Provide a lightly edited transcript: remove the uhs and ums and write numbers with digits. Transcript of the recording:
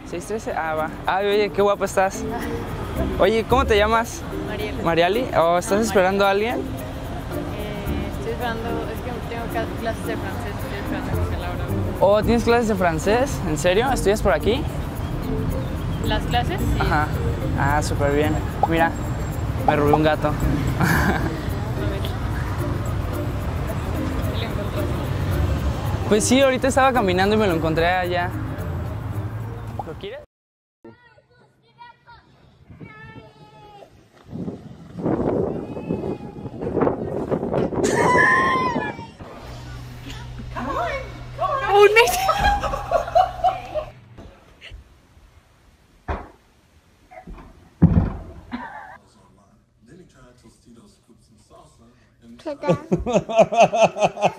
613, ah, va. Ay, oye, qué guapa estás. Oye, ¿cómo te llamas? Mariela. ¿Mariali? ¿O estás esperando a alguien? Estoy esperando, es que tengo clases de francés, estoy esperando que Laura. ¿O tienes clases de francés? ¿En serio? ¿Estudias por aquí? ¿Las clases? Sí. Ajá. Ah, súper bien. Mira, me robé un gato. A ver. ¿Y lo encontraste? Pues sí, ahorita estaba caminando y me lo encontré allá. ¿Lo quieres? ¡Oh, Nate! Then he tried Tostitos, scoop some salsa, and